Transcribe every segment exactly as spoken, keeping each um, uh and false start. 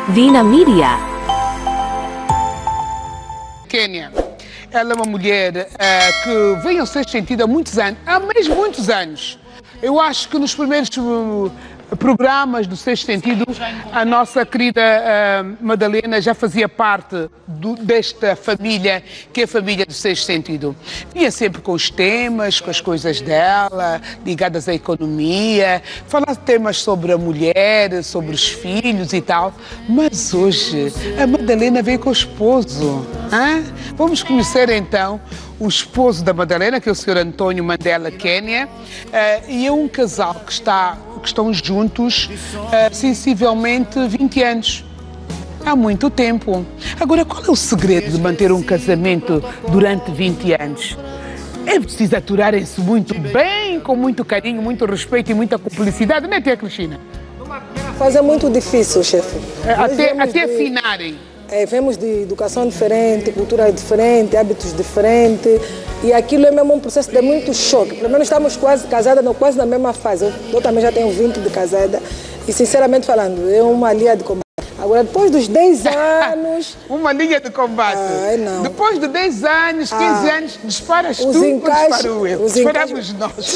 Vina Media. Kênia, ela é uma mulher uh, que vem ao Sexto Sentido há muitos anos, há mesmo muitos anos. Eu acho que nos primeiros uh, programas do Sexto Sentido, a nossa querida uh, Madalena já fazia parte do, desta família, que é a família do Sexto Sentido. Vinha sempre com os temas, com as coisas dela, ligadas à economia, falar temas sobre a mulher, sobre os filhos e tal. Mas hoje a Madalena veio com o esposo. Hein? Vamos conhecer então o esposo da Madalena, que é o senhor Antônio Mandela Kênia, uh, e é um casal que, está, que estão juntos uh, sensivelmente vinte anos. Há muito tempo. Agora, qual é o segredo de manter um casamento durante vinte anos? É preciso aturarem-se muito bem, com muito carinho, muito respeito e muita cumplicidade, não é, tia Cristina? Mas é muito difícil, chefe. Até, até de... afinarem. É, vemos de educação diferente, cultura diferente, hábitos diferentes, e aquilo é mesmo um processo de muito choque. Pelo menos estamos quase casadas, não, quase na mesma fase. Eu, eu também já tenho vinte de casada e, sinceramente falando, é uma linha de combate. Agora, depois dos dez anos... uma linha de combate. Ai, não. Depois de dez anos, quinze ah, anos, disparas tu ou disparo eu. Os Disparamos nós.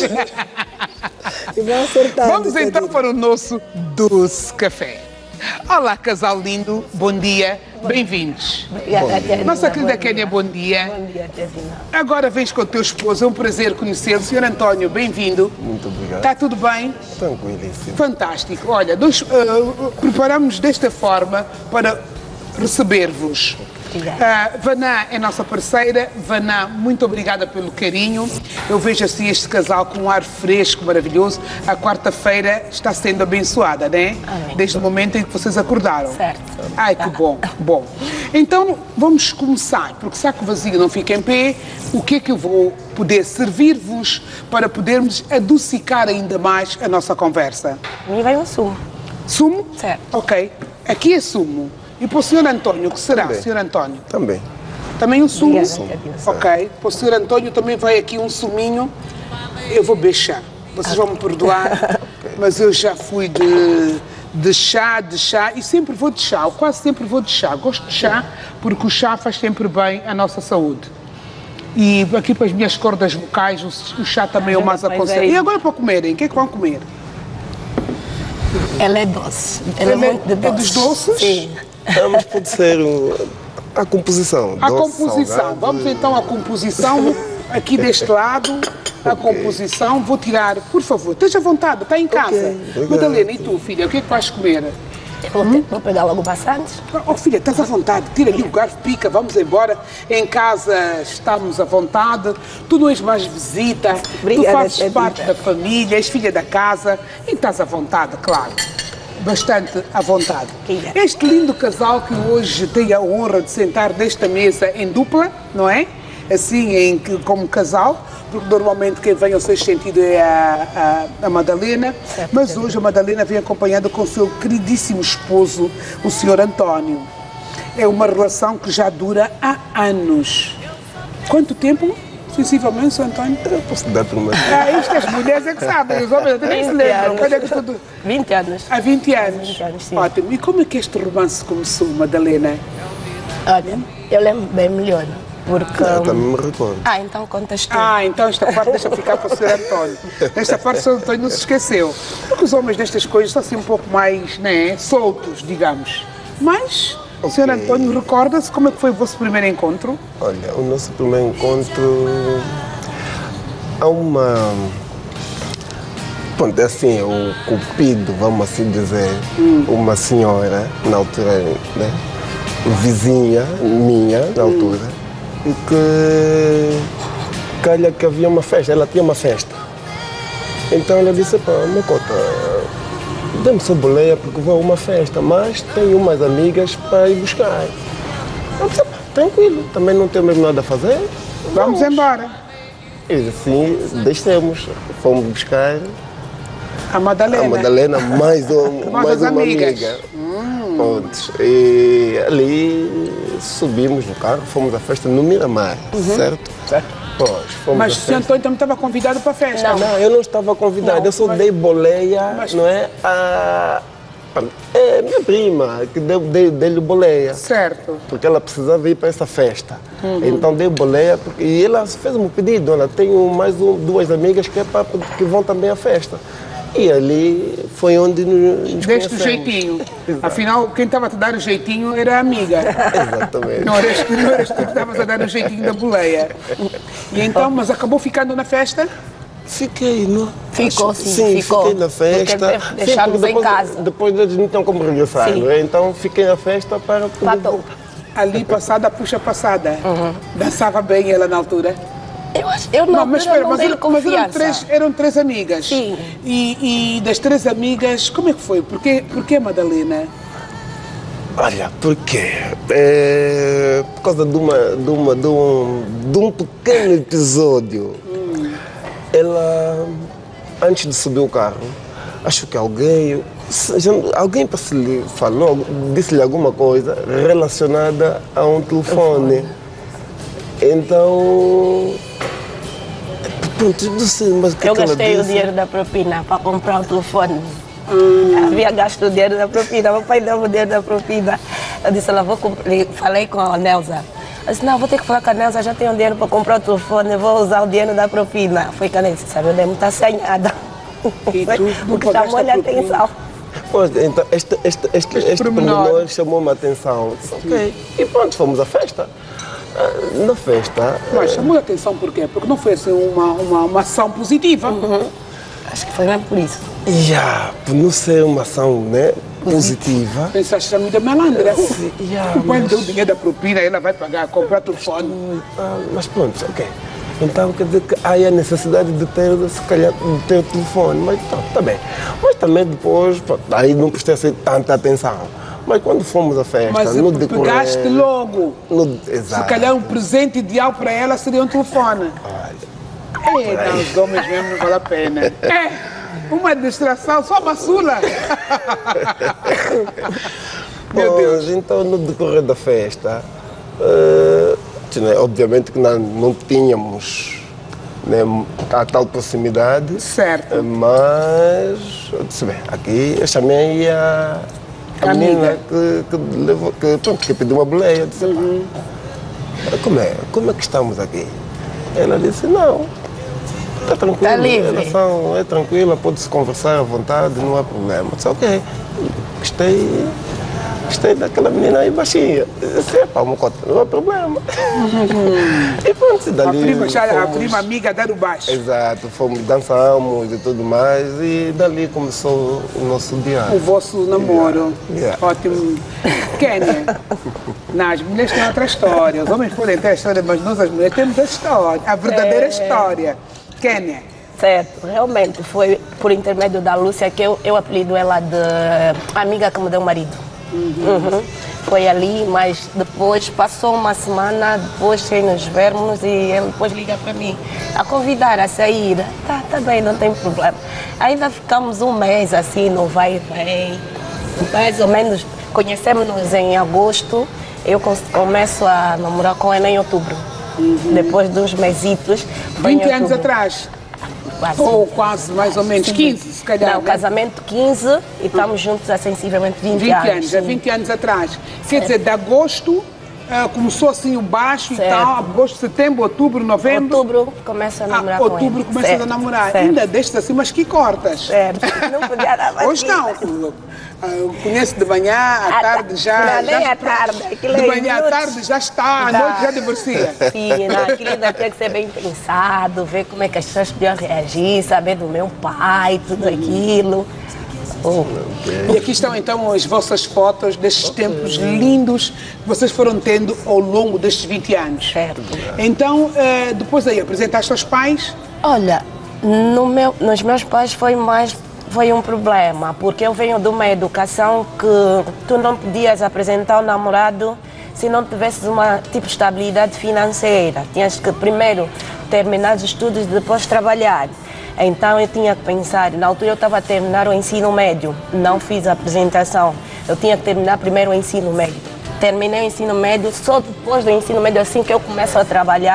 E vão acertando. Vamos então para o nosso doce café. Olá, casal lindo, bom dia, bem-vindos. Nossa querida Kênia, bom dia. Bom dia, tia Vina. Agora vens com o teu esposo, é um prazer conhecê-lo. senhor Antônio, bem-vindo. Muito obrigado. Está tudo bem? Tranquilíssimo. Fantástico. Olha, nós uh, preparamos desta forma para receber-vos. Uh, Vaná é nossa parceira. Vaná, muito obrigada pelo carinho. Eu vejo assim este casal com um ar fresco, maravilhoso. A quarta-feira está sendo abençoada, né? Amém. Desde o momento em que vocês acordaram. Certo. Ai, que bom, bom. Então, vamos começar, porque saco vazio não fica em pé. O que é que eu vou poder servir-vos para podermos adocicar ainda mais a nossa conversa? A mim vai um sumo. Sumo? Certo. Ok. Aqui é sumo. E para o senhor Antônio, o que será, Também. senhor Antônio? Também. Também um sumo? Obrigada, Ok. Para o senhor Antônio também vai aqui um suminho. Eu vou beber chá. Vocês vão me perdoar, mas eu já fui de, de chá, de chá, e sempre vou de chá, eu quase sempre vou de chá. Gosto de chá porque o chá faz sempre bem à nossa saúde. E aqui para as minhas cordas vocais, o, o chá também é o mais Mas aconselhável. aí- E agora para comerem, o que é que vão comer? Ela é doce. Ela é Ela é- muito de é doce. dos doces? Sim. Ah, mas pode ser um, a composição. A doce, composição. salgado. Vamos então à composição, aqui deste lado, a composição. Vou tirar, por favor, esteja à vontade, está em casa. obrigado. Madalena, e tu, filha, o que é que vais comer? Vou, ter- vou pegar logo bastantes. Oh, filha, estás à vontade, tira ali o garfo, pica, vamos embora. Em casa estamos à vontade, tu não és mais visita, Obrigada, tu fazes tia parte Rita. da família, és filha da casa e estás à vontade, claro. Bastante à vontade. Filha. Este lindo casal que hoje tem a honra de sentar nesta mesa em dupla, não é? Assim, em, que- como casal, porque normalmente quem vem ao Sexto Sentido é a, a, a Madalena, Certo. mas hoje a Madalena vem acompanhada com o seu queridíssimo esposo, o senhor Antônio. É uma relação que já dura há anos. Quanto tempo, sensivelmente, senhor Antônio? Eu posso dar para uma. Ah, isto as mulheres é que sabem, os homens até nem se vinte lembram. anos. Quando é que tudo... vinte anos. Há vinte anos. vinte anos, sim. Ótimo. E como é que este romance começou, Madalena? Olha, eu lembro bem melhor. Porque... Eu também me recordo. Ah, então contas tu. Ah, então esta parte deixa ficar para o senhor Antônio. Nesta parte o senhor Antônio não se esqueceu. Porque os homens destas coisas são assim um pouco mais, né, soltos, digamos. Mas o senhor Ok. Antônio recorda-se como é que foi o vosso primeiro encontro? Olha, o nosso primeiro encontro. Há uma. Pronto, assim, o cupido, vamos assim dizer, uma senhora, na altura, né? Vizinha minha, na altura, e que calha que havia uma festa, ela tinha uma festa. Então ela disse, pá, Mocota, dê-me sua boleia porque vou a uma festa, mas tenho umas amigas para ir buscar. Eu disse, pá, tranquilo, também não tenho mesmo nada a fazer. Vamos embora. E assim, descemos, fomos buscar A Madalena. a Madalena, mais, um, Mais mais as uma amigas. amiga. Prontos. E ali subimos no carro, fomos à festa no Miramar, certo? Certo. Pois, fomos Mas à o senhor festa. Antônio também estava convidado para a festa. Não, eu não estava convidado, Não, eu só mas- dei boleia, mas- não é? A, É minha prima, que deu, deu, deu-lhe boleia. Certo. Porque ela precisava ir para essa festa. Uhum. Então deu boleia, porque, e ela fez um pedido. Ela tem mais um, duas amigas que, é pra, que vão também à festa. E ali foi onde nos Deste o jeitinho. Exato. Afinal, quem estava a te dar o jeitinho era a amiga. Exatamente. Não eras tu, não eras tu que estavas a dar o jeitinho da boleia. E então, mas acabou ficando na festa? Fiquei, não? Ficou, Acho, sim, sim, ficou. fiquei na festa. Porque deixámos sim, em casa. Depois eles não tinham como regressar, Sim. não é? Então fiquei na festa para poder Patou. voltar. Ali, passada, puxa passada. Uhum. Dançava bem ela na altura? Eu, acho, eu não, Não, mas espera, mas, dei eram- mas eram, confiança. três, eram três amigas. Sim. E, e das três amigas, como é que foi? Porquê, porquê Madalena? Olha, por quê? É, por causa de, uma, de, uma, de, um, de um pequeno episódio. Hum. Ela, antes de subir o carro, acho que alguém, alguém lhe falou, disse-lhe alguma coisa relacionada a um telefone. Então, pronto, não sei, mas o que Eu é que ela gastei o disse? dinheiro da propina para comprar o telefone. Hum. Havia gasto o dinheiro da propina, meu pai deu o dinheiro da propina. Eu disse, ela vou comprar. Falei com a Nelza. Eu disse, não, vou ter que falar com a Nelza, já tenho dinheiro para comprar o telefone, vou usar o dinheiro da propina. Foi que a Nelza disse, sabe, eu devo estar assanhada. E tu não Porque pagaste chamou-lhe a a propina? atenção. Pois, então, este, este, este, este, pormenor. pormenor chamou-me a atenção. Disse, ok. E pronto, fomos à festa. Ah, Na festa. Mas chamou a atenção por quê? Porque não foi assim uma, uma, uma ação positiva. Uhum. Acho que foi mesmo por isso. Já, por não ser uma ação, né, positiva. Pensaste que amiga malandra. Sim, já, O pai mas- deu o dinheiro da propina, ela vai pagar, comprar telefone. Ah, mas pronto, ok. Então quer dizer que há aí a necessidade de ter, se calhar, de ter o telefone. Mas tá, tá bem. Mas também depois, pronto, aí não prestei assim tanta atenção. Mas quando fomos à festa, Mas no decorrer... pegaste logo. No, exato. Se calhar um presente ideal para ela seria um telefone. Olha, É, não, os homens mesmo não vale a pena. É, uma distração, só uma sula. Meu pois, Deus. então no decorrer da festa, eh, né, obviamente que não, não tínhamos, né, a tal proximidade. Certo. eh, Mas, eu disse bem, aqui eu chamei a, a Amiga. menina que, que, levou, que, pronto, que pediu uma boleia. Eu disse, Uhum. "Ah, como é? Como é que estamos aqui? Ela disse, não, está tranquilo, Tá livre. a relação é tranquila, pode-se conversar à vontade, não há problema. Eu disse, ok, gostei, gostei daquela menina aí baixinha. Eu disse, é pá, Mocota, não há problema. E pronto, A dali prima, já, a fomos- prima amiga dar o baixo. Exato, fomos, dançamos e tudo mais, e dali começou o nosso dia. O vosso namoro. Yeah. Ótimo. Kénia, não, as mulheres têm outra história. Os homens podem ter a história, mas nós as mulheres temos a história, a verdadeira É. história. Kénia, Certo, realmente foi por intermédio da Lúcia que eu, eu apelido ela de amiga que me deu marido. Uhum. Foi ali, mas depois passou uma semana, depois sem nos vermos e ele depois liga para mim a convidar a sair. Tá, tá bem, não tem problema. Ainda ficamos um mês assim, no vai e vem, mais ou menos. Conhecemos-nos em agosto, eu com- começo a namorar com ela em outubro. Depois de uns mesitos. foi em vinte anos outubro. atrás. Quase. Ou quase, mais ou menos, quinze, se calhar. Não, né? casamento quinze e estamos juntos há sensivelmente vinte, vinte anos. anos, há sim. vinte anos atrás. Quer dizer, de agosto, ah, começou assim o baixo Certo. e tal, agosto, setembro, outubro, novembro. Outubro começa a namorar Ah, com outubro ele. começas Certo, a namorar. certo, Ainda deixas assim, mas que cortas. Certo. Não podia dar mais Hoje não. Ah, eu conheço de manhã, à Ah, tarde já. não, já nem à tarde, aquilo De é manhã à minutos. tarde já está, à Já. noite já divorcia. Sim, não, aquilo ainda tinha que ser bem pensado, ver como é que as pessoas podiam reagir, saber do meu pai, tudo aquilo. Oh. E aqui estão então as vossas fotos destes tempos lindos que vocês foram tendo ao longo destes vinte anos. Certo. Então, eh, depois aí apresentaste aos pais. Olha, no meu, nos meus pais foi mais foi um problema, porque eu venho de uma educação que tu não podias apresentar o namorado se não tivesses uma tipo estabilidade financeira. Tinhas que primeiro terminar os estudos e depois trabalhar. Então eu tinha que pensar, na altura eu estava a terminar o ensino médio, não fiz a apresentação. Eu tinha que terminar primeiro o ensino médio. Terminei o ensino médio, só depois do ensino médio, assim que eu começo a trabalhar,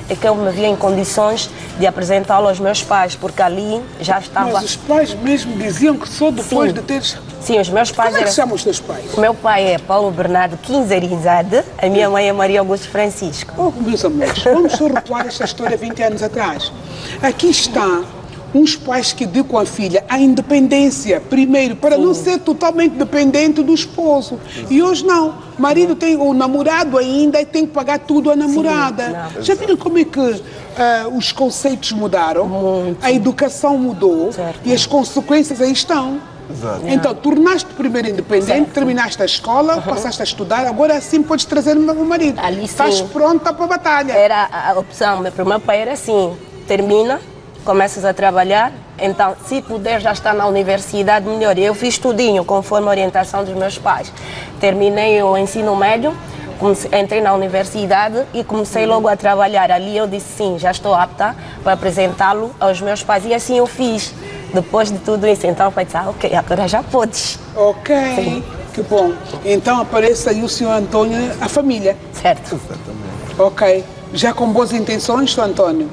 é que eu me via em condições de apresentá-lo aos meus pais, porque ali já estava... Mas os pais mesmo diziam que só depois Sim. de teres... Sim, os meus pais Como é que eram... se chamam os teus pais? O meu pai é Paulo Bernardo Quinzerizade, a minha mãe é Maria Augusto Francisco. Oh, meus amores, vamos só recuar esta história vinte anos atrás. Aqui está uns pais que dedicam a filha à independência, primeiro, para Sim. não ser totalmente dependente do esposo. E hoje não. O marido tem, o namorado ainda tem que pagar tudo à namorada. Sim, já viram como é que uh, os conceitos mudaram? Muito. A educação mudou Certo. e as consequências aí estão. Exato. Então, tornaste primeiro independente, certo. terminaste a escola, uhum. passaste a estudar, agora assim podes trazer o meu marido. Ali, Estás pronta para a batalha. Era a opção, para o meu pai era assim, termina, começas a trabalhar, então se puder já estar na universidade, melhor. Eu fiz tudinho, conforme a orientação dos meus pais. Terminei o ensino médio, comecei, entrei na universidade e comecei logo a trabalhar. Ali eu disse sim, já estou apta para apresentá-lo aos meus pais e assim eu fiz. Depois de tudo isso, então foi dizer, ah, ok, agora já podes. Ok, Sim. que bom. Então aparece aí o senhor Antônio, a família. Certo. Exatamente. Ok. Já com boas intenções, senhor Antônio?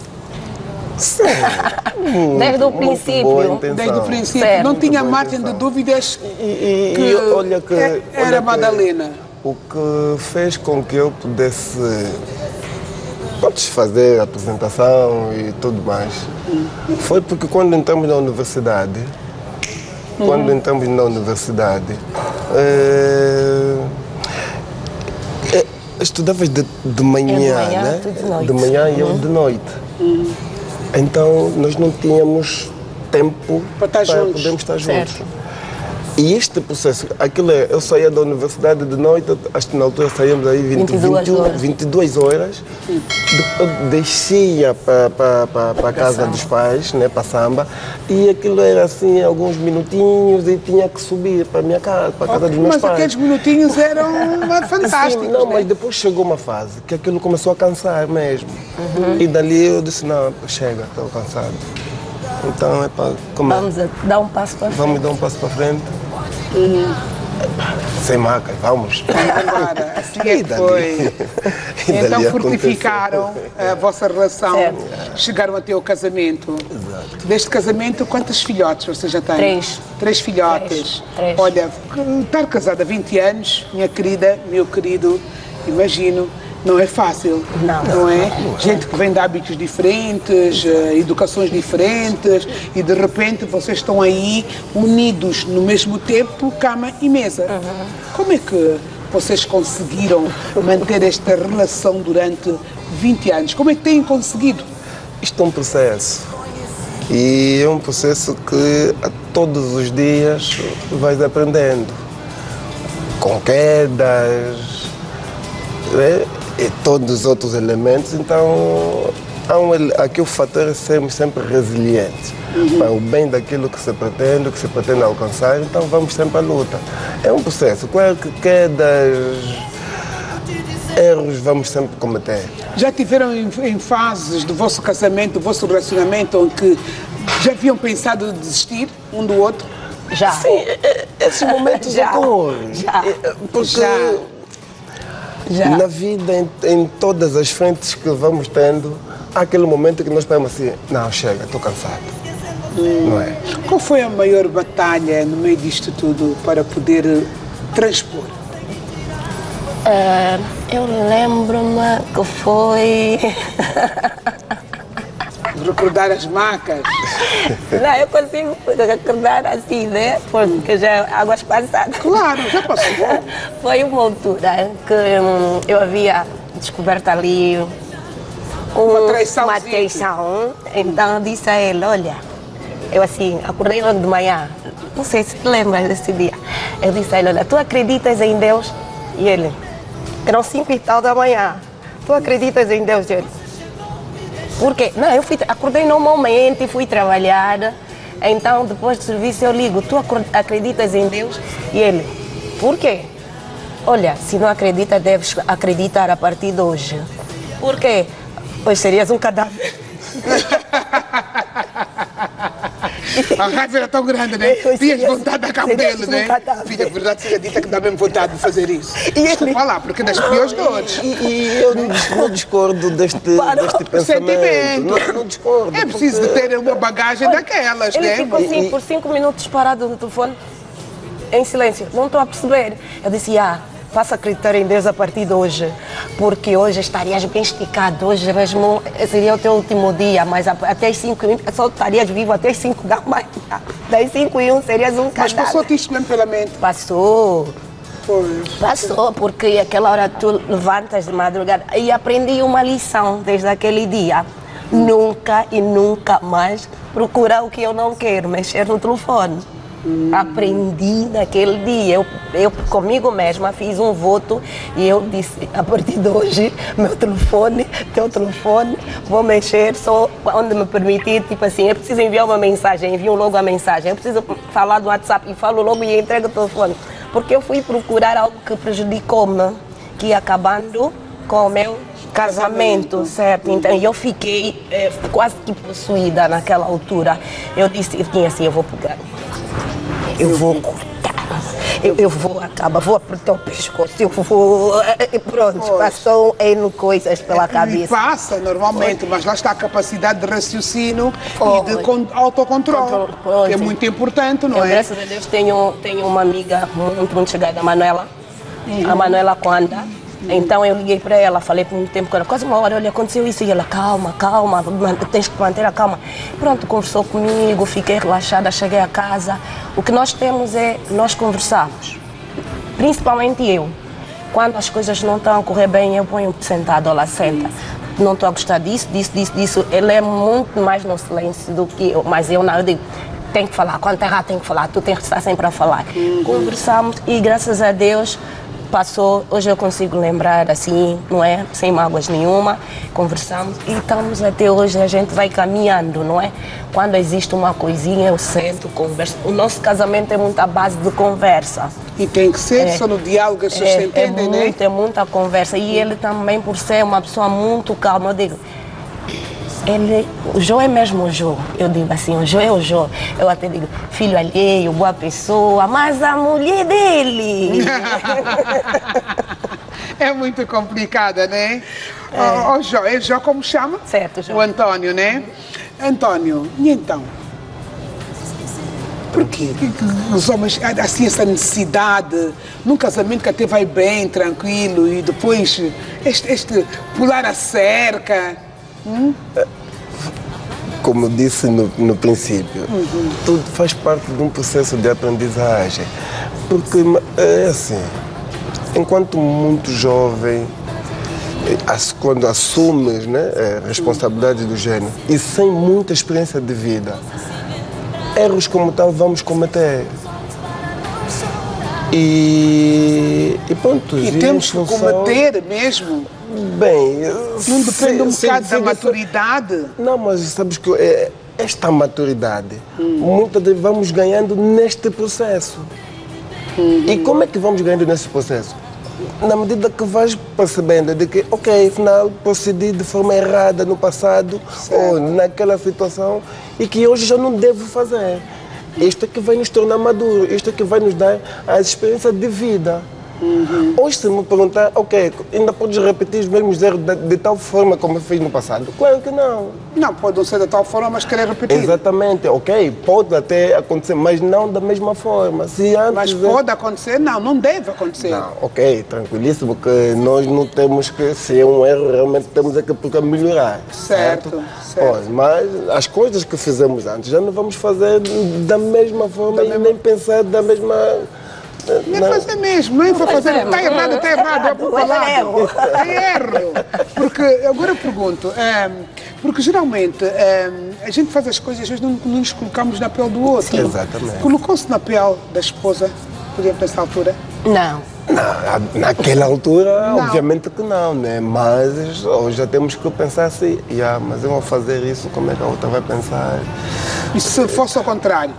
Sim. Desde o Muito princípio. boa intenção. Desde o princípio. Certo. Não tinha Muito boa margem de intenção. dúvidas E, e, que, e olha que, é- era olha que Madalena. O que fez com que eu pudesse podes fazer a apresentação e tudo mais foi porque quando entramos na universidade, uhum. quando entramos na universidade, eh, eh, estudavas de, de manhã, de manhã, né? tu de noite. De manhã e eu Uhum. de noite. Uhum. Então nós não tínhamos tempo Para estar juntos. podermos estar juntos. Certo. E este processo, aquilo é, eu saía da universidade de noite, acho que na altura saíamos aí vinte, vinte e duas vinte, horas. vinte e duas horas, depois descia para a casa dos pais, né, para samba, e aquilo era assim, alguns minutinhos e tinha que subir para a minha casa, para a casa dos meus Mas pais. aqueles minutinhos eram fantásticos. Sim, não, né? mas depois chegou uma fase que aquilo começou a cansar mesmo. Uhum. E dali eu disse, não, chega, estou cansado. Então é para comer. Vamos a dar um passo para frente. Vamos dar um passo para frente. Uhum. Sem macas, vamos. Agora, assim é E que dali- foi. e dali Então fortificaram aconteceu. a vossa relação, Certo. chegaram até o casamento. Exato. Deste casamento, quantos filhotes você já tem? Três. Três filhotes. Três. Três. Olha, estar casada há vinte anos, minha querida, meu querido, imagino, não é fácil. Não. Não é? Gente que vem de hábitos diferentes, eh, educações diferentes, e de repente vocês estão aí unidos no mesmo tempo, cama e mesa. Uhum. Como é que vocês conseguiram manter esta relação durante vinte anos? Como é que têm conseguido? Isto é um processo. E é um processo que a todos os dias vais aprendendo. Com quedas, né? E todos os outros elementos. Então, há um, ele- aqui o fator é sermos sempre resilientes. Para o bem daquilo que se pretende, que se pretende alcançar, então vamos sempre à luta. É um processo. Claro que quedas, erros vamos sempre cometer. Já tiveram em, em fases do vosso casamento, do vosso relacionamento, em que já haviam pensado em desistir um do outro? Já. Sim, é- é- esses momentos Já. ocorrem. Já. É, Porque Já. Já. na vida, em, em todas as frentes que vamos tendo, há aquele momento que nós pensamos assim, não, chega, estou cansado. Não é? Qual foi a maior batalha no meio disto tudo para poder eh, transpor? Ah, eu lembro-me que foi... Recordar as macas? Não, eu consigo recordar assim, né? Porque já é águas passadas. Claro, já passou. Foi uma altura que hum, eu havia descoberto ali um, Uma traiçãozinha. uma traição. Então eu disse a ele, olha, eu assim, acordei logo de manhã, não sei se te lembras desse dia. Eu disse a ele, olha, tu acreditas em Deus? E ele, eram cinco e tal da manhã, tu acreditas em Deus? E ele, por quê? Não, eu fui, acordei normalmente e fui trabalhar. Então, depois do serviço, eu ligo, tu acor- acreditas em Deus? E ele, por quê? Olha, se não acredita, deves acreditar a partir de hoje. Por quê? Pois serias um cadáver. A raiva era tão grande, né? Eu Tinhas seria- vontade de dar cabo seria dele, né? desconfortável. Filha, a verdade seja dita que dá mesmo vontade de fazer isso. E Desculpa ele- lá, porque das piores dores. E, e eu não, não discordo deste, Para. deste pensamento. Sentimento. Não, não discordo. É preciso de porque- ter uma bagagem daquelas, Ele né? ficou assim por cinco minutos parado no telefone, em silêncio. Não estou a perceber. Eu disse, ah, faça acreditar em Deus a partir de hoje, porque hoje estarias bem esticado, hoje mesmo seria o teu último dia, mas a- até as cinco e um, só estarias vivo até as cinco da manhã. Das cinco e um serias um Mas cadáver. passou-te isto mesmo pela mente. Passou. Foi. Passou, porque aquela hora tu levantas de madrugada e aprendi uma lição desde aquele dia. Nunca e nunca mais procurar o que eu não quero, mexer no telefone. Aprendi naquele dia. Eu, eu comigo mesma fiz um voto e eu disse, a partir de hoje, meu telefone, teu telefone, vou mexer só onde me permitir. Tipo assim, eu preciso enviar uma mensagem, envio logo a mensagem. Eu preciso falar do WhatsApp e falo logo e entrego o telefone. Porque eu fui procurar algo que prejudicou-me, que ia acabando com o meu casamento, certo? Então eu fiquei eh, quase que possuída naquela altura. Eu disse, eu tinha assim, eu vou pegar, eu vou cortar, eu, eu vou acabar, vou apertar o pescoço, eu vou... eh, Pronto, Pois. passou N coisas pela E cabeça. passa normalmente, mas lá está a capacidade de raciocínio e de Pois. con- autocontrole, Controle, pois, que é sim. muito importante, não Eu, é? graças a Deus, tenho, tenho uma amiga muito, muito chegada, a Manuela. A Manuela Coanda. Então eu liguei para ela, falei por um tempo com ela, quase uma hora, olha, aconteceu isso. E ela, calma, calma, man- tens que manter a calma. Pronto, conversou comigo, fiquei relaxada, cheguei a casa. O que nós temos é, nós conversamos. Principalmente eu. Quando as coisas não estão a correr bem, eu ponho sentado, ela senta. Não estou a gostar disso, disso, disso, disso. Ele é muito mais no silêncio do que eu, mas eu não, eu digo, tem que falar, quando está errado tem que falar, tu tens que estar sempre a falar. Conversamos e graças a Deus passou, hoje eu consigo lembrar assim, não é? Sem mágoas nenhuma, conversamos e estamos até hoje, a gente vai caminhando, não é? Quando existe uma coisinha, eu sento, converso. O nosso casamento é muito à base de conversa. E tem que ser, É. só no diálogo as pessoas se É, é, entendem, né? muito, é muita conversa. E ele também, por ser uma pessoa muito calma, eu digo, ele, o Jô é mesmo o Jô. Eu digo assim, o Jô é o Jô. Eu até digo, filho alheio, boa pessoa, mas a mulher dele. É muito complicada, né? Ó, ó, Jó, é Jó como chama? Certo, Jó. O Antônio, né? Antônio, e então? Por quê? Que- que os homens, há assim essa necessidade, num casamento que até vai bem, tranquilo, e depois este, este pular a cerca. Como disse no, no princípio, tudo faz parte de um processo de aprendizagem. Porque é assim, enquanto muito jovem, eh, as- quando assumes, né, a responsabilidade do gênero e sem muita experiência de vida, erros como tal vamos cometer. E, e pronto. E em temos que função- combater mesmo. Bem, Não depende um sim, bocado sim, da sim, maturidade. Não, mas sabes que é, esta maturidade, muitas vezes vamos ganhando neste processo. E como é que vamos ganhando nesse processo? Na medida que vais percebendo de que, ok, afinal, procedi de forma errada no passado ou naquela situação e que hoje já não devo fazer. Isto é que vai nos tornar maduros, isto é que vai nos dar a experiência de vida. Hoje, se me perguntar, ok, ainda podes repetir os mesmos erros de, de tal forma como eu fiz no passado? Claro que não. Não, pode não ser da tal forma, mas querer repetir. Exatamente, ok, pode até acontecer, mas não da mesma forma. Se antes Mas pode acontecer? Não, não deve acontecer. Não, ok, tranquilíssimo, porque nós não temos que, se é um erro, realmente temos é que procurar melhorar. Certo, Certo? certo. Pois, mas as coisas que fizemos antes já não vamos fazer da mesma forma Da e mesma- nem pensar da mesma. Nem não. fazer mesmo, nem para fazer. Fazemos. Está errado, está errado, é por Mas é lado. erro. É erro. Porque, agora eu pergunto, ehm, porque geralmente ehm, a gente faz as coisas, às vezes não, não nos colocamos na pele do outro. Sim. Exatamente. Colocou-se na pele da esposa, por exemplo, nessa altura? Não. Na, naquela altura, Não. obviamente que não, né? Mas hoje já temos que pensar assim, yeah, mas eu vou fazer isso, como é que a outra vai pensar? E se fosse ao contrário?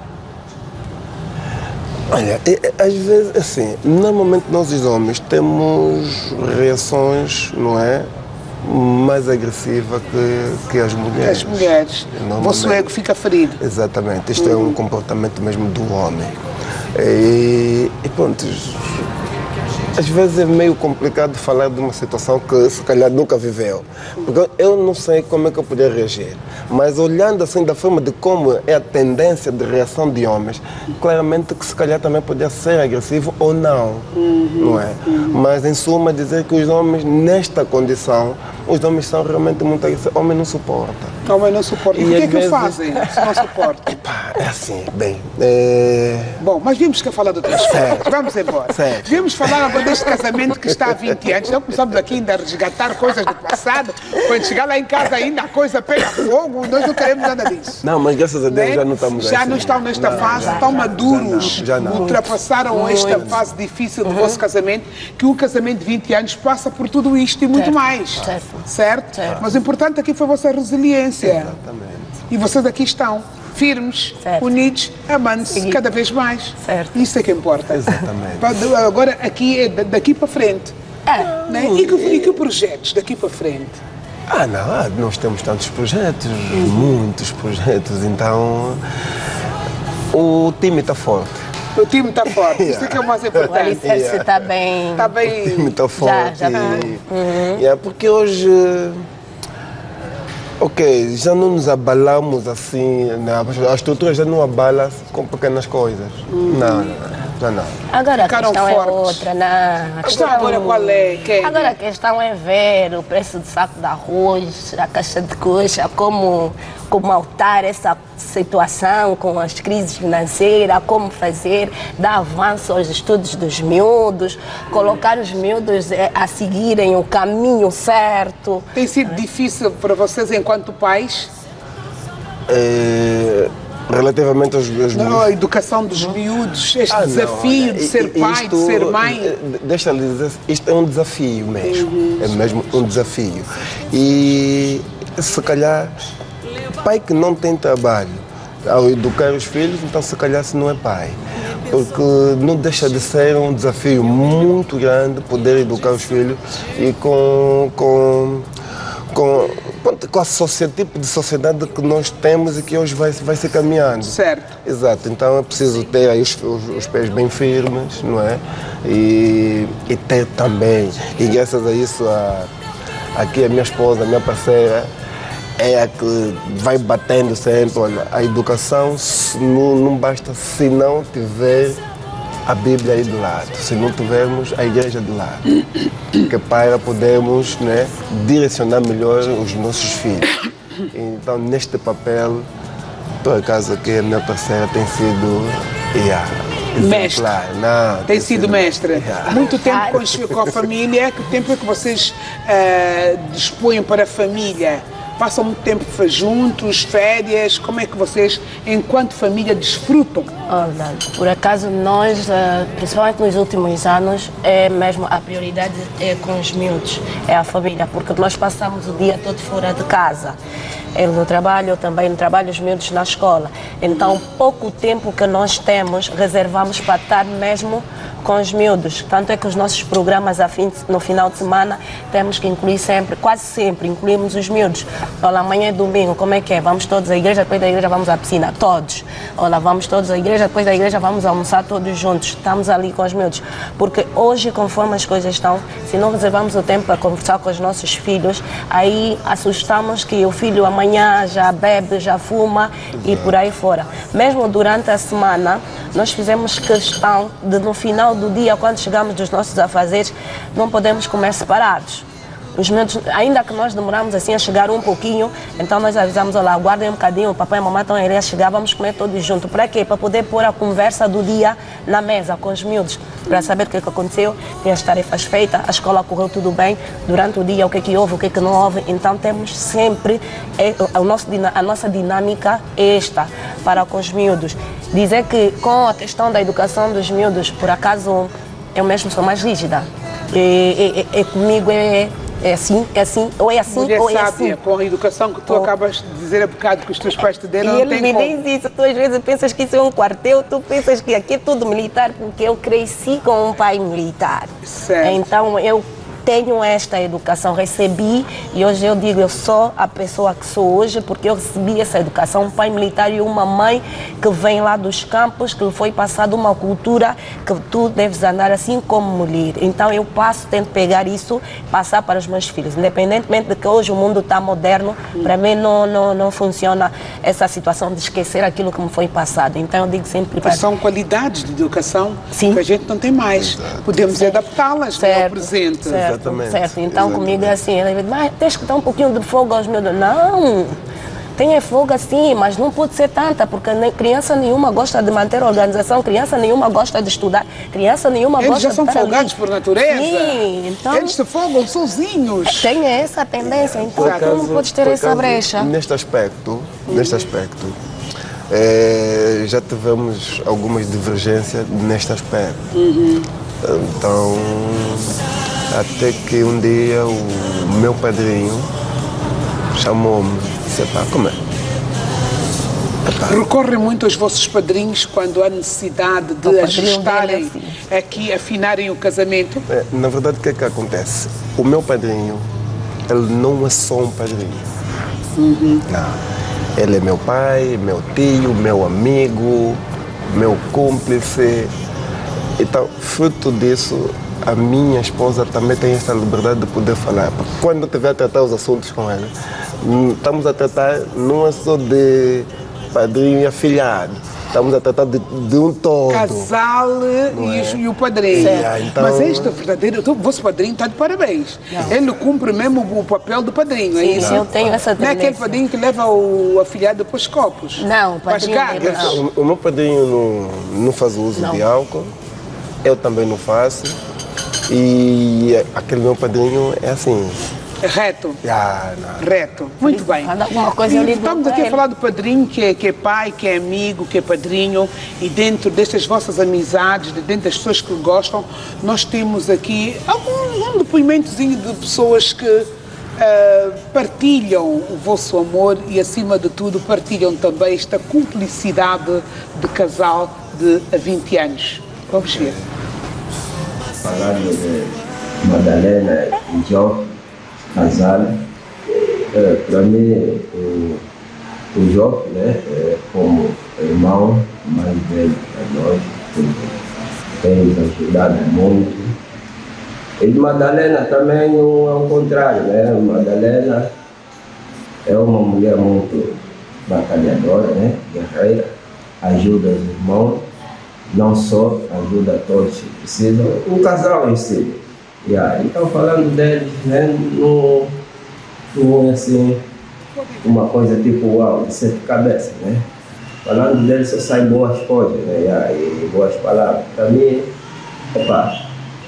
Olha, é- é- às vezes, assim, normalmente nós os homens temos reações, não é? mais agressiva que, que as mulheres. As mulheres. O vosso ego fica ferido. Exatamente. Isto uhum. é um comportamento mesmo do homem. E, e pronto, às vezes é meio complicado falar de uma situação que se calhar nunca viveu. Porque eu não sei como é que eu poderia reagir. Mas olhando assim da forma de como é a tendência de reação de homens, claramente que se calhar também poderia ser agressivo ou não, uhum. não é? Uhum. Mas em suma dizer que os homens nesta condição, os homens são realmente muito agressivos. Homem não suporta. Homem não suporta. E, e por que é que vezes... fazem se não suportam? Epá, é assim, bem... É... Bom, mas vimos que falar de outras coisas. Vamos embora. Certo. Vimos falar agora deste casamento que está há vinte anos. Não começamos aqui ainda a resgatar coisas do passado. Quando chegar lá em casa ainda a coisa pega fogo. Nós não queremos nada disso. Não, mas graças a Deus né? já não estamos Já assim. não estão nesta não, fase, já, estão maduros. Já não, já não. Ultrapassaram muito. esta fase difícil do uhum. vosso casamento, que um casamento de vinte anos passa por tudo isto e muito certo. mais. Certo. Certo? certo? Mas o importante aqui foi a vossa resiliência. Exatamente. E vocês aqui estão, firmes, certo. unidos, amando-se cada vez mais. Certo. Isso é que importa. Exatamente. Agora, aqui é daqui para frente. É. Né? E, que, e que projetos daqui para frente? Ah, não, nós temos tantos projetos, uhum. muitos projetos, então o time está forte. O time está forte, yeah. isso é que é o mais importante. O alicerce está yeah. bem... Está bem... O time está forte. Já, já e, uhum. yeah, porque hoje... Ok, já não nos abalamos assim, né? A estrutura já não abala com pequenas coisas. Uhum. Não, não. Não, não. Agora a Ficaram questão fortes. é outra, não. A questão agora qual é? Quem? Agora a questão é ver o preço do saco de arroz, a caixa de coxa, como, como altar essa situação com as crises financeiras, como fazer, dar avanço aos estudos dos miúdos, colocar os miúdos a seguirem o caminho certo. Tem sido difícil para vocês enquanto pais? É... Relativamente aos meus não, a educação dos miúdos, este ah, desafio não, de ser isto, pai, de ser mãe. Deixa-lhe dizer, isto é um desafio mesmo, uhum. é mesmo um desafio. E se calhar, pai que não tem trabalho ao educar os filhos, então se calhar se não é pai. Porque não deixa de ser um desafio muito grande poder educar os filhos e com... com Com, com a sociedade, tipo de sociedade que nós temos e que hoje vai, vai se caminhando. Certo. Exato, então é preciso ter aí os, os, os pés bem firmes, não é? E, e ter também, e graças a isso, a, aqui a minha esposa, a minha parceira, é a que vai batendo sempre, olha, a educação não, não basta se não tiver a Bíblia aí do lado, se não tivermos a igreja do lado, que para podermos, né, direcionar melhor os nossos filhos. Então, neste papel, por acaso aqui a minha parceira tem sido yeah, mestre. Não, tem, tem sido, sido mestre. Yeah. Muito tempo com, com a família, que tempo é que vocês uh, dispõem para a família? Passam muito tempo juntos, férias, como é que vocês, enquanto família, desfrutam? Olha, por acaso nós, principalmente nos últimos anos, é mesmo a prioridade é com os miúdos, é a família, porque nós passamos o dia todo fora de casa. Ele no trabalho, eu também no trabalho, os miúdos na escola. Então, pouco tempo que nós temos, reservamos para estar mesmo com os miúdos. Tanto é que os nossos programas no final de semana temos que incluir sempre, quase sempre, incluímos os miúdos. Olha, amanhã é domingo, como é que é? Vamos todos à igreja, depois da igreja vamos à piscina, todos. Olha, vamos todos à igreja, depois da igreja vamos almoçar todos juntos. Estamos ali com os miúdos. Porque hoje, conforme as coisas estão, se não reservamos o tempo para conversar com os nossos filhos, aí assustamos que o filho amanhã já bebe, já fuma e por aí fora. Mesmo durante a semana, nós fizemos questão de, no final do dia, quando chegamos dos nossos afazeres, não podemos comer separados. Os miúdos, ainda que nós demoramos assim a chegar um pouquinho, então nós avisamos, olha, aguardem um bocadinho, o papai e a mamãe estão a ir a chegar, vamos comer todos juntos. Para quê? Para poder pôr a conversa do dia na mesa com os miúdos, para saber o que, é que aconteceu, tem as tarefas feitas, a escola correu tudo bem, durante o dia o que, é que houve, o que, é que não houve. Então temos sempre, é, a, nosso, a nossa dinâmica é esta, para com os miúdos. Dizer que com a questão da educação dos miúdos, por acaso, eu mesmo sou mais rígida. E, e, e comigo é... É assim, é assim, ou é assim, mulher ou é sábia, assim. Com a educação que tu oh. acabas de dizer há bocado que os teus pais te deram, e não tem ele me como. diz isso, tu às vezes pensas que isso é um quartel, tu pensas que aqui é tudo militar, porque eu cresci com um pai militar. Certo. Então eu tenho esta educação, recebi, e hoje eu digo, eu sou a pessoa que sou hoje porque eu recebi essa educação, um pai militar e uma mãe que vem lá dos campos, que lhe foi passada uma cultura que tu deves andar assim como mulher. Então eu passo, tento pegar isso, passar para os meus filhos, independentemente de que hoje o mundo está moderno, para mim não, não, não funciona essa situação de esquecer aquilo que me foi passado. Então eu digo sempre... Para... São qualidades de educação Sim. que a gente não tem mais. Exato. Podemos adaptá-las ao presente. Certo. Exatamente. Certo. Então, Exatamente. Comigo é assim, ele diz, mas tens que dar um pouquinho de fogo aos meus... Não, tem fogo sim, mas não pode ser tanta, porque nem, criança nenhuma gosta de manter a organização, criança nenhuma gosta de estudar, criança nenhuma Eles gosta de já são folgados ali. Por natureza. Sim, então... Eles se folgam sozinhos. Tem essa tendência, então por acaso, tu não podes ter essa acaso, brecha. Neste aspecto, uhum. neste aspecto, é, já tivemos algumas divergências neste aspecto. Uhum. Então, até que um dia o meu padrinho chamou-me, disse, pá, como é? Epá. Recorrem muito aos vossos padrinhos quando há necessidade de ajustarem aqui, afinarem o casamento? É, na verdade, o que é que acontece? O meu padrinho, ele não é só um padrinho. Uhum. Não. Ele é meu pai, meu tio, meu amigo, meu cúmplice. Então, fruto disso, a minha esposa também tem esta liberdade de poder falar. Porque quando eu estiver a tratar os assuntos com ela, estamos a tratar não é só de padrinho e afilhado, estamos a tratar de, de um todo. Casal e, é? e o padrinho. É, então... Mas este verdadeiro, o vosso padrinho está de parabéns. Não. Ele cumpre mesmo o papel do padrinho, é Sim, isso? eu tenho essa tendência. Não é aquele padrinho que leva o afilhado para os copos? Não, o padrinho não. O, o meu padrinho não, não faz uso não. de álcool, eu também não faço. E aquele meu padrinho é assim... Reto? Ah, Reto. Muito bem. Coisa e estamos aqui a falar do padrinho, que é, que é pai, que é amigo, que é padrinho. E dentro destas vossas amizades, dentro das pessoas que gostam, nós temos aqui algum um depoimentozinho de pessoas que uh, partilham o vosso amor e, acima de tudo, partilham também esta cumplicidade de casal de vinte anos. Vamos ver. Falando de Madalena e Jó, casal, é, para mim o, o Jó, né, é como irmão mais velho para nós, tem nos ajudado muito. E de Madalena também não é o contrário, né? Madalena é uma mulher muito batalhadora, né, guerreira, ajuda os irmãos. Não só ajuda a todos que precisam, o casal em si. Yeah. Então, falando deles, né, não, não é assim uma coisa tipo uau, de sete cabeças, né? Falando deles só sai boas coisas, né? Yeah, e boas palavras. Para mim, opa,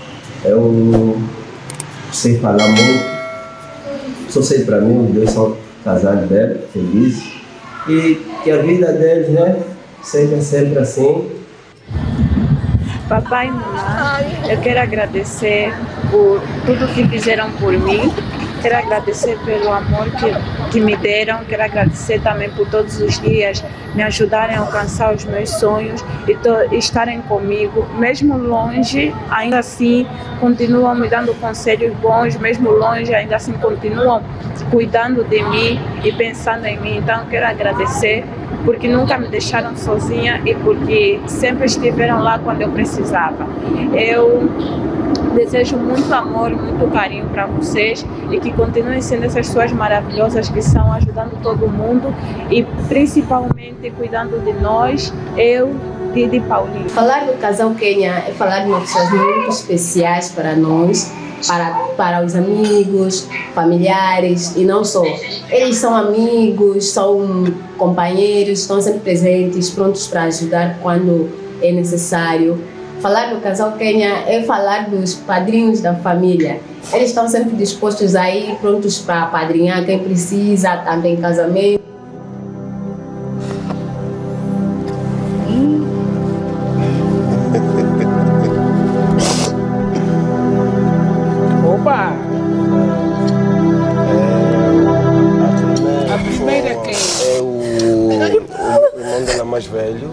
eu sei falar muito, só sei para mim, os dois são casados velhos, felizes, e que a vida deles, né, seja sempre assim. Papai e mamãe, eu quero agradecer por tudo que fizeram por mim, quero agradecer pelo amor que, que me deram, quero agradecer também por todos os dias me ajudarem a alcançar os meus sonhos e, to, e estarem comigo, mesmo longe, ainda assim continuam me dando conselhos bons, mesmo longe, ainda assim continuam cuidando de mim e pensando em mim. Então quero agradecer porque nunca me deixaram sozinha e porque sempre estiveram lá quando eu precisava. Eu desejo muito amor, muito carinho para vocês e que continuem sendo essas pessoas maravilhosas que são, ajudando todo mundo e principalmente cuidando de nós, eu, Didi e Paulinho. Falar do casal Kenya é falar de pessoas muito especiais para nós, para, para os amigos, familiares e não só. Eles são amigos, são companheiros, estão sempre presentes, prontos para ajudar quando é necessário. Falar do casal Kenya é falar dos padrinhos da família. Eles estão sempre dispostos a ir, prontos para apadrinhar quem precisa, também casamento. Opa! A primeira é quem? É o, o irmão dela mais velho.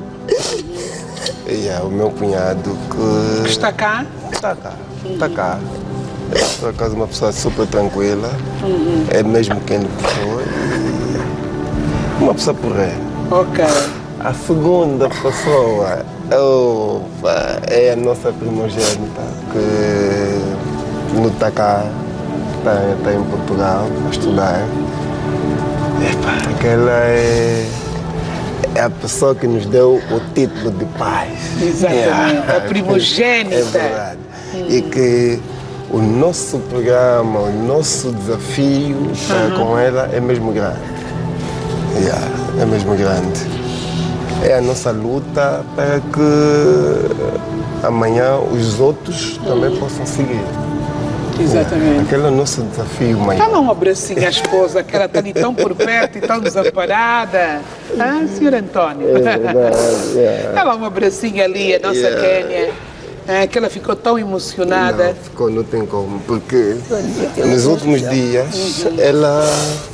E é o meu cunhado que... Que está cá? Está cá, está cá. Por acaso, uma pessoa super tranquila. Uhum. É mesmo quem ele puxou. Uma pessoa porreira. Ok. A segunda pessoa opa, é a nossa primogênita, que não está cá, está, está em Portugal a estudar. Epa, aquela é, é a pessoa que nos deu o título de pais. Exatamente, yeah. A primogênita. É verdade. Hum. E que o nosso programa, o nosso desafio uhum. com ela é mesmo grande. Yeah, é mesmo grande. É a nossa luta para que amanhã os outros também uhum. possam seguir. Exatamente. É, aquele é o nosso desafio maior. Dá lá um abracinho à esposa, que ela está ali tão por perto e tão desamparada. Ah, senhor Antônio? É verdade, yeah. Dá lá um abracinho ali, a nossa yeah. Kénia. É, que ela ficou tão emocionada. Não, ficou, não tem como, porque nos últimos dias uhum. ela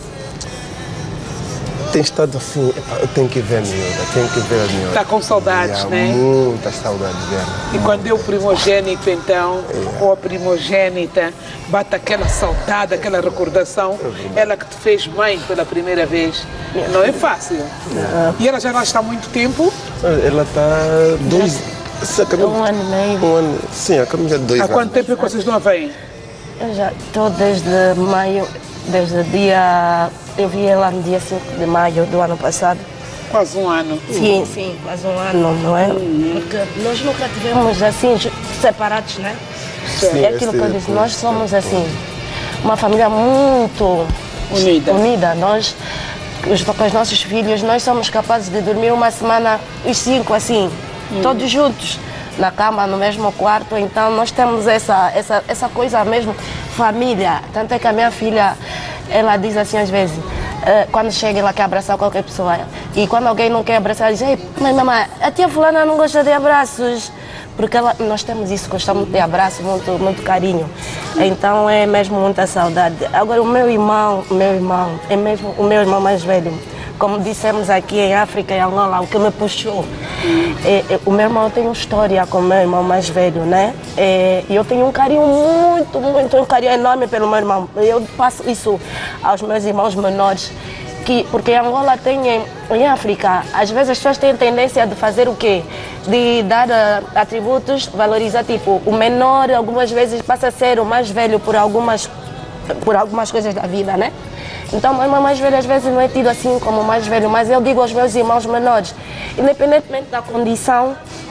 tem estado assim, eu tenho que ver a miúda, tenho que ver a miúda. Está com saudades, yeah, né? Muitas saudades dela. E quando é o primogênito, então, yeah. ou a primogênita, bate aquela saudade, aquela recordação, é ela que te fez mãe pela primeira vez. Não é fácil. Yeah. E ela já lá está há muito tempo? Ela está dois... Um ano e meio. Um ano, sim, acabamos de dois Há anos. quanto tempo é que vocês não vêm? Eu já estou desde maio, desde o dia... Eu vi ela no dia cinco de maio do ano passado. Quase um ano. Sim, sim, quase um ano, não é? Uhum. Porque nós nunca tivemos assim, separados, né? Sim, é aquilo que eu disse, nós somos assim, uma família muito unida. unida. Nós, os, com os nossos filhos, nós somos capazes de dormir uma semana, os cinco assim, uhum. todos juntos, na cama, no mesmo quarto. Então nós temos essa, essa, essa coisa mesmo, família. Tanto é que a minha filha, ela diz assim às vezes, uh, quando chega ela quer abraçar qualquer pessoa. E quando alguém não quer abraçar, ela diz, ei, mas mamãe, a tia fulana não gosta de abraços. Porque ela, nós temos isso, gostamos de abraço, muito, muito carinho. Então é mesmo muita saudade. Agora o meu irmão, o meu irmão, é mesmo o meu irmão mais velho. Como dissemos aqui em África e Angola, o que me puxou. É, é, o meu irmão tem uma história com o meu irmão mais velho, né? É, e eu tenho um carinho muito, muito, um carinho enorme pelo meu irmão. Eu passo isso aos meus irmãos menores. Que, porque em Angola tem, em, em África, às vezes as pessoas têm tendência de fazer o quê? De dar uh, atributos, valorizar, tipo, o menor algumas vezes passa a ser o mais velho por algumas, por algumas coisas da vida, né? Então, o meu irmão mais velho às vezes não é tido assim como o mais velho, mas eu digo aos meus irmãos menores, independentemente da condição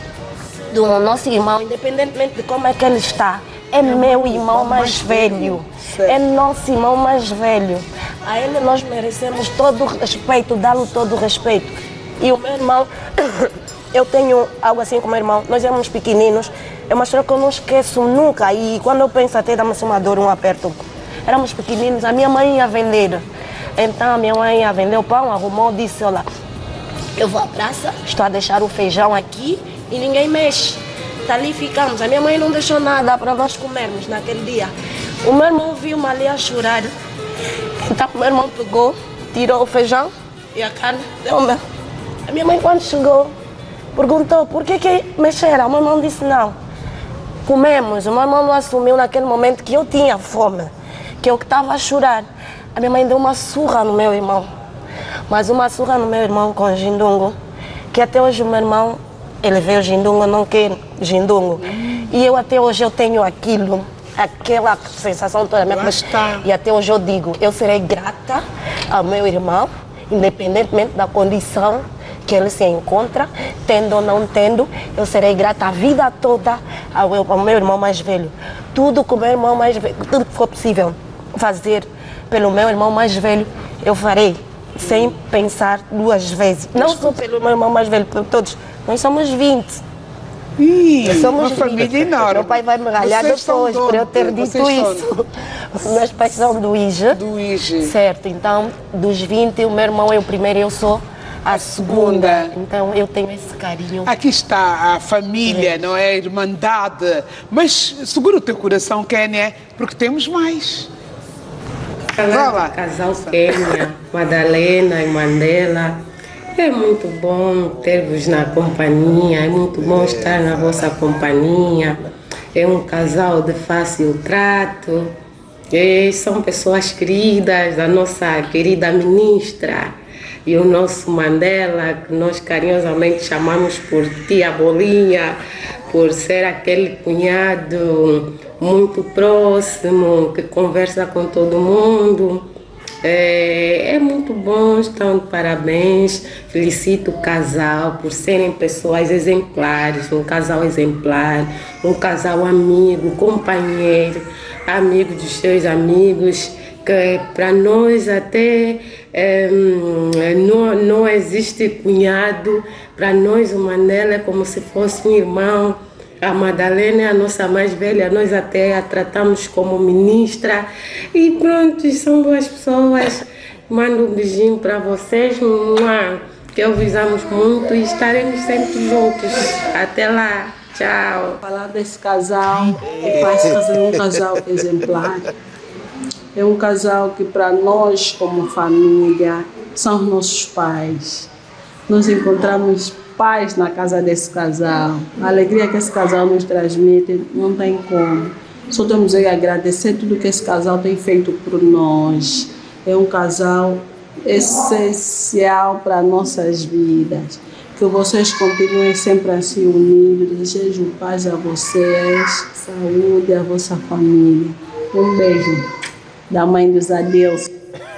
do nosso irmão, independentemente de como é que ele está, é meu irmão mais velho, é nosso irmão mais velho. A ele nós merecemos todo o respeito, dá-lo todo o respeito. E o meu irmão, eu tenho algo assim com o meu irmão, nós éramos pequeninos, é uma história que eu não esqueço nunca. E quando eu penso até dá-me uma dor, um aperto. Éramos pequeninos, a minha mãe ia vender. Então a minha mãe ia vender o pão, arrumou, disse, olha, eu vou à praça, estou a deixar o feijão aqui e ninguém mexe. Ali ficamos, a minha mãe não deixou nada para nós comermos naquele dia. O meu irmão viu-me ali a chorar. Então o meu irmão pegou, tirou o feijão e a carne, deu-me. A minha mãe quando chegou, perguntou por que que mexeram. O meu irmão disse não. Comemos, o meu irmão não assumiu naquele momento que eu tinha fome, que eu estava a chorar. A minha mãe deu uma surra no meu irmão, mas uma surra no meu irmão com gindungo, que até hoje o meu irmão, ele vê o gindungo, não quer gindungo. E eu até hoje eu tenho aquilo, aquela sensação toda. Minha e até hoje eu digo, eu serei grata ao meu irmão, independentemente da condição que ele se encontra, tendo ou não tendo, eu serei grata a vida toda ao, ao meu irmão mais velho. Tudo que o meu irmão mais velho, tudo que for possível fazer pelo meu irmão mais velho, eu farei, sem pensar duas vezes. Não só pelo meu irmão mais velho, por todos. Nós somos vinte. Ih, somos uma família enorme. Meu pai vai me ralhar depois por eu ter dito isso. Os meus pais são do I G E. Do I G E. Certo, então dos vinte, o meu irmão é o primeiro e eu sou a segunda. Então eu tenho esse carinho. Aqui está a família, é. Não é? A irmandade. Mas segura o teu coração, Kénia, porque temos mais. Falar do casal Kénia, Madalena e Mandela. É muito bom ter-vos na companhia, é muito bom estar na vossa companhia. é um casal de fácil trato, e são pessoas queridas, a nossa querida ministra e o nosso Mandela, que nós carinhosamente chamamos por tia Bolinha, por ser aquele cunhado muito próximo, que conversa com todo mundo. É, é muito bom, estão de parabéns. Felicito o casal por serem pessoas exemplares, um casal exemplar, um casal amigo, companheiro, amigo dos seus amigos, que para nós até é, não, não existe cunhado, para nós o Mandela é como se fosse um irmão. A Madalena é a nossa mais velha, nós até a tratamos como ministra. E pronto, são duas pessoas. Mando um beijinho para vocês, que eu vos amo muito e estaremos sempre juntos. Até lá, tchau. Falar desse casal, que parece fazer um casal exemplar. É um casal que para nós, como família, são os nossos pais. Nós encontramos paz na casa desse casal. A alegria que esse casal nos transmite não tem como. Só temos que agradecer tudo que esse casal tem feito por nós. É um casal essencial para nossas vidas. Que vocês continuem sempre assim unidos. Desejo paz a vocês, saúde à vossa família. Um beijo da mãe dos adeus.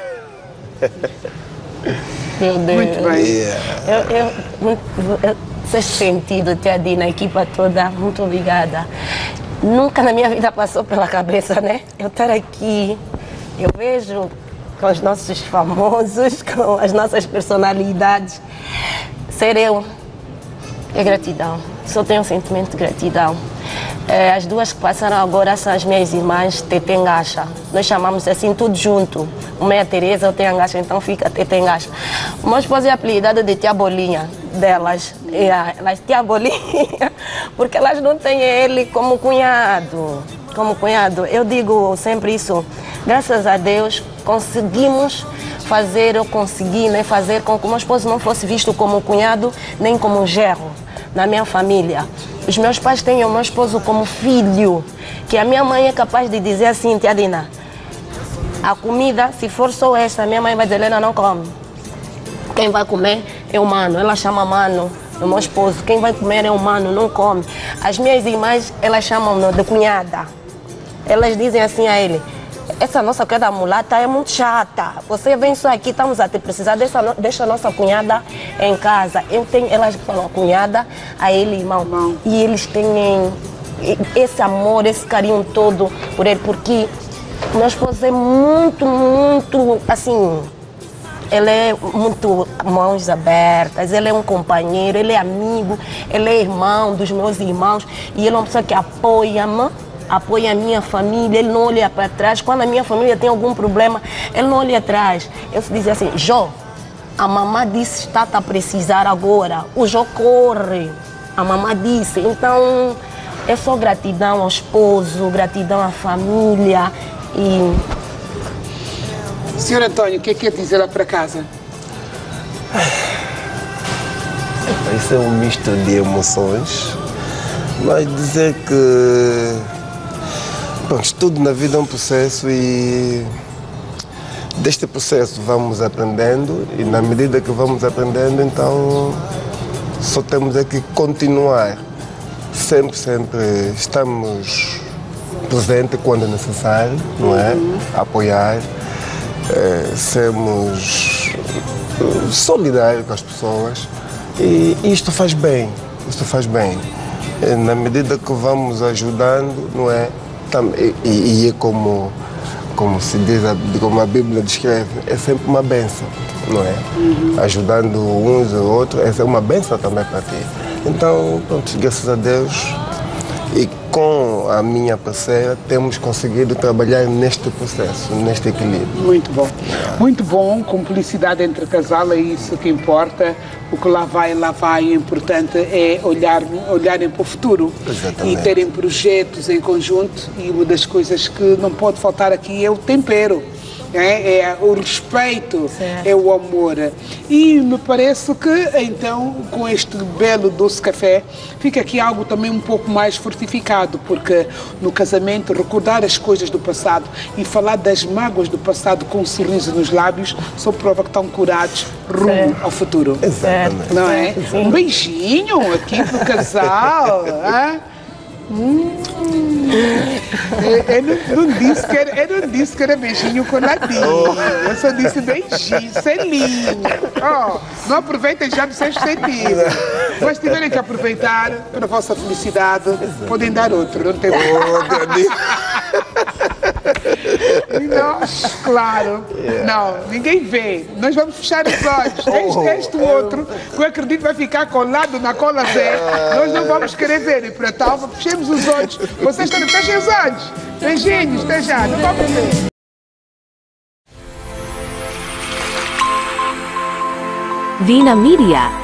Meu Deus. Muito bem. Yeah. Eu, eu, eu, sexto sentido, Tia Dina, a equipa toda, muito obrigada. Nunca na minha vida passou pela cabeça, né? Eu estar aqui, eu vejo com os nossos famosos, com as nossas personalidades, ser eu. É gratidão. Só tenho um sentimento de gratidão. É, as duas que passaram agora são as minhas irmãs Tetengacha. Nós chamamos assim tudo junto. Uma é a Tereza, outra é a Angacha, então fica Tetengacha. O meu esposo é apelidado de Tia Bolinha delas. É, elas Tia Bolinha, porque elas não têm ele como cunhado. Como cunhado. Eu digo sempre isso. Graças a Deus conseguimos fazer, eu consegui, né, fazer com que o meu esposo não fosse visto como cunhado, nem como genro na minha família. Os meus pais têm o meu esposo como filho, que a minha mãe é capaz de dizer assim, Tia Dina, a comida, se for só esta, minha mãe vai dizer, Helena, não come. Quem vai comer é o mano, ela chama mano, o meu esposo, quem vai comer é o mano, não come. As minhas irmãs, elas chamam-no de cunhada. Elas dizem assim a ele, essa nossa cunhada mulata é muito chata. Você vem só aqui, estamos a te precisar dessa, dessa nossa cunhada em casa. Eu tenho, elas falam cunhada, a ele irmão. Não. E eles têm esse amor, esse carinho todo por ele, porque meu esposo é muito, muito, assim, ele é muito mãos abertas, ele é um companheiro, ele é amigo, ele é irmão dos meus irmãos e ele é uma pessoa que apoia-me. Apoia a minha família, ele não olha para trás. Quando a minha família tem algum problema, ele não olha atrás. Eu se dizia assim, Jó, a mamãe disse está a precisar agora. O Jó corre. A mamãe disse. Então, é só gratidão ao esposo, gratidão à família. E... Senhor Antônio, o que é que quer dizer lá para casa? Isso é um misto de emoções. Mas dizer que... Bom, tudo na vida é um processo e deste processo vamos aprendendo e na medida que vamos aprendendo, então só temos é que continuar. Sempre, sempre estamos presentes quando é necessário, não é? Apoiar, é, sermos solidários com as pessoas e isto faz bem, isto faz bem. Na medida que vamos ajudando, não é? E, e é como, como se diz, como a Bíblia descreve, é sempre uma bênção, não é? Uhum. Ajudando uns ou outros, essa é uma bênção também para ti. Então, pronto, graças a Deus, e com a minha parceira, temos conseguido trabalhar neste processo, neste equilíbrio. Muito bom. Muito bom, cumplicidade entre casal, é isso que importa. O que lá vai, lá vai, o importante é olhar, olharem para o futuro. Exatamente. E terem projetos em conjunto. E uma das coisas que não pode faltar aqui é o tempero. É, é o respeito, certo. é o amor. E me parece que, então, com este belo doce café, fica aqui algo também um pouco mais fortificado, porque no casamento, recordar as coisas do passado e falar das mágoas do passado com um sorriso nos lábios, só prova que estão curados rumo certo. Ao futuro. Exatamente. Não é? Sim. Um beijinho aqui pro casal. Hein? Hum. Eu, eu, não, não disse que era, eu não disse que era beijinho coladinho. Eu só disse beijinho, selinho. Oh, não aproveitem já no sexto sentido. Mas se tiverem que aproveitar para a vossa felicidade, podem dar outro, não tem problema. E nós, claro, yeah. não, ninguém vê. Nós vamos fechar os olhos. Este, este outro, que eu acredito vai ficar colado na cola Zé, nós não vamos querer ver. E para tal, fechemos os olhos. Vocês estão, fechem os olhos. Beijinhos, até já. Não vamos ver. Vina Media.